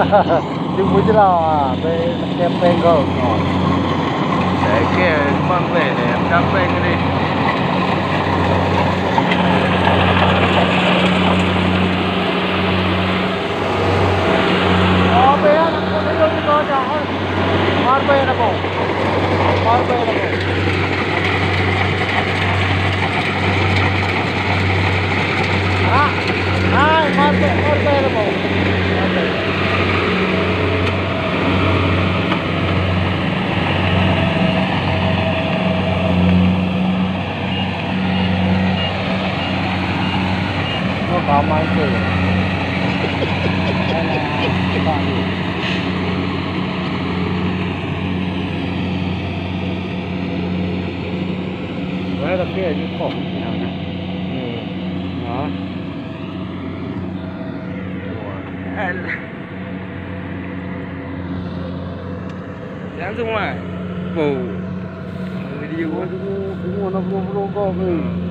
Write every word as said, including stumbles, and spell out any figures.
Đi mũi chứ nào à, về kem pen gờ ngọt. Để kia mang về để em cắm lên cái đi. Ờ, bé nó có thấy đâu có nhỏ. Mar bé nó bộ. Mar bé nó bộ. À, à, mar bé, mar bé nó bộ. Mar bé. Nó có mai kì. Đây là bạn gì? Đấy là kia như khổ nào nè. Ừ. Đó. Dám xuống ngoài. Vù. Người đi vô. Đúng rồi, nó vô vô vô.